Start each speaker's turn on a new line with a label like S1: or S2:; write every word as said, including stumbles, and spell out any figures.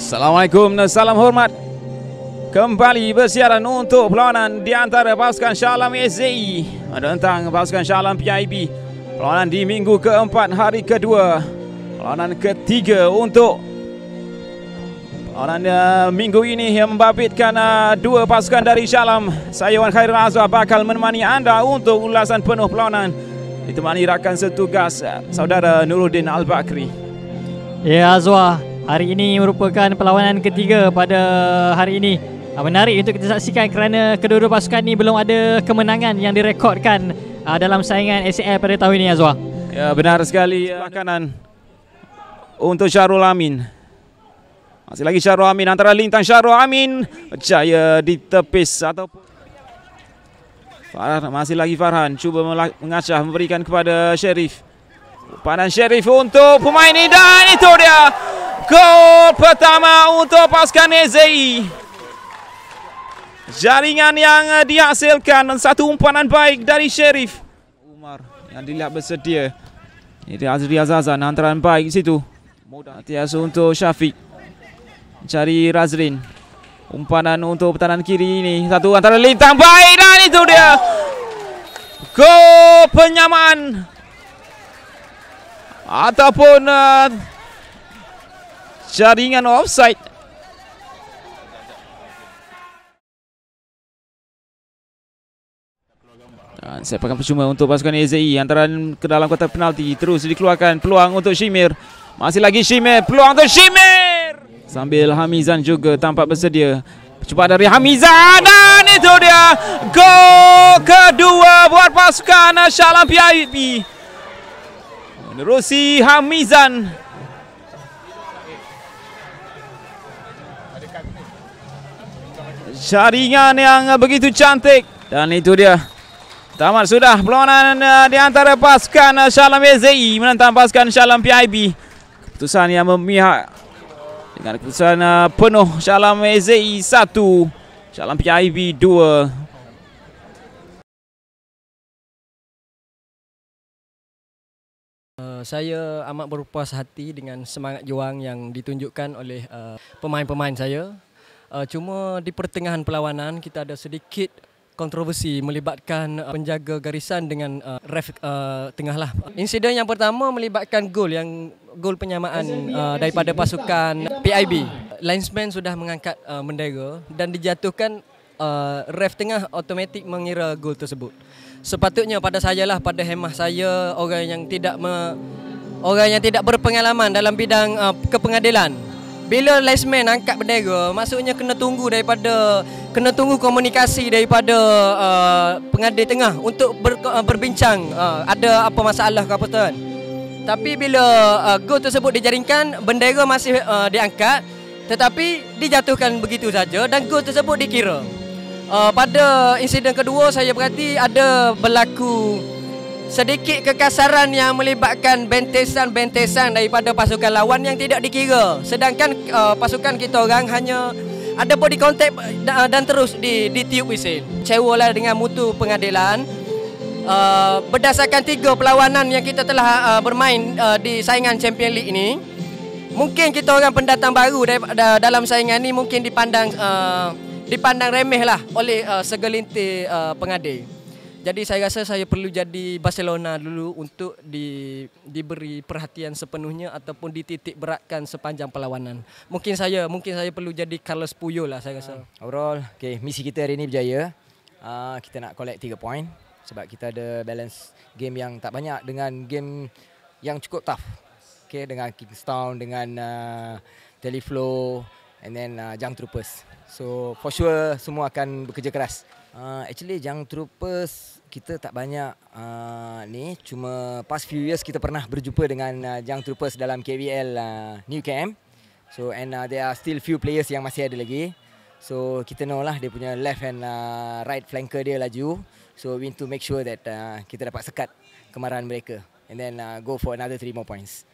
S1: Assalamualaikum dan salam hormat. Kembali bersiaran untuk perlawanan di antara pasukan Shah Alam S Z I menentang pasukan Shah Alam P I B. Perlawanan di minggu keempat hari kedua. Perlawanan ketiga untuk perlawanan uh, minggu ini yang membabitkan uh, dua pasukan dari Shah Alam. Saya Wan Khairul Azwar bakal menemani anda untuk ulasan penuh perlawanan. Ditemani rakan setugas uh, saudara Nuruddin Al-Bakri.
S2: Ya Azwar, hari ini merupakan perlawanan ketiga pada hari ini. Menarik untuk kita saksikan kerana kedua-dua pasukan ini belum ada kemenangan yang direkodkan dalam saingan S A L pada tahun ini, Azwar.
S1: Ya, benar sekali. Sebelah kanan untuk Syahrul Amin. Masih lagi Syahrul Amin, antara lintang Syahrul Amin berjaya ditepis ataupun Farhan, masih lagi Farhan cuba mengacah memberikan kepada Sherif. Padan Sherif untuk pemain ini dan itu dia gol pertama untuk pasukan S Z I. Jaringan yang dihasilkan dan satu umpanan baik dari Sherif. Umar yang dilihat bersedia. Ini Azri Azazan, antaran baik di situ. Mudah tiasa untuk Syafiq. Cari Razrin. Umpanan untuk pertahanan kiri ini. Satu antara lintang baik dan itu dia gol penyamaan. Ataupun uh, jaringan offside. Dan sepakan percuma untuk pasukan S Z I. Antaran ke dalam kotak penalti. Terus dikeluarkan peluang untuk Shimir. Masih lagi Shimir. Peluang untuk Shimir. Sambil Hamizan juga tampak bersedia. Percubaan dari Hamizan. Dan itu dia gol kedua buat pasukan Shah Alam P I B. Menerusi Hamizan. Jaringan yang begitu cantik. Dan itu dia. Tamat sudah perlawanan di antara pasukan Shah Alam S Z I menentang pasukan Shah Alam P I B. Keputusan yang memihak dengan keputusan penuh Shah Alam S Z I satu, Shah Alam P I B dua.
S3: Uh, saya amat berpuas hati dengan semangat juang yang ditunjukkan oleh uh, pemain-pemain saya. Uh, cuma di pertengahan perlawanan kita ada sedikit kontroversi melibatkan uh, penjaga garisan dengan uh, ref uh, tengah lah. Insiden yang pertama melibatkan gol yang gol penyamaan uh, daripada pasukan P I B. Linesman sudah mengangkat uh, bendera dan dijatuhkan, uh, ref tengah automatik mengira gol tersebut. Sepatutnya pada saya lah, pada hemah saya, orang yang tidak me, orang yang tidak berpengalaman dalam bidang uh, kepengadilan. Bila linesman angkat bendera, maksudnya kena tunggu daripada kena tunggu komunikasi daripada uh, pengadil tengah untuk ber, uh, berbincang uh, ada apa masalah ke apa tuan. Tapi bila uh, gol tersebut dijaringkan, bendera masih uh, diangkat tetapi dijatuhkan begitu saja dan gol tersebut dikira. Uh, pada insiden kedua saya perhati ada berlaku sedikit kekasaran yang melibatkan bentesan-bentesan daripada pasukan lawan yang tidak dikira. Sedangkan uh, pasukan kita orang hanya ada body contact dan terus di, ditiup whistle. Kecewalah dengan mutu pengadilan. Uh, berdasarkan tiga perlawanan yang kita telah uh, bermain uh, di saingan Champion League ini, mungkin kita orang pendatang baru dalam saingan ini mungkin dipandang uh, dipandang remeh lah oleh uh, segelintir uh, pengadil. Jadi saya rasa saya perlu jadi Barcelona dulu untuk di, diberi perhatian sepenuhnya ataupun dititik beratkan sepanjang perlawanan. Mungkin saya mungkin saya perlu jadi Carlos Puyol lah saya rasa.
S4: Uh, overall, okay, misi kita hari ini berjaya. Uh, kita nak collect tiga poin sebab kita ada balance game yang tak banyak dengan game yang cukup tough. Okay, dengan Kingstown, dengan uh, Teleflow and then uh, Jang Troopers. So for sure semua akan bekerja keras. Uh, actually Jang Troopers kita tak banyak uh, ni, cuma past few years kita pernah berjumpa dengan uh, Jang Troopers dalam K B L uh, New Camp. So and uh, there are still few players yang masih ada lagi. So kita know lah dia punya left and uh, right flanker dia laju. So we need to make sure that uh, kita dapat sekat kemarahan mereka and then uh, go for another three more points.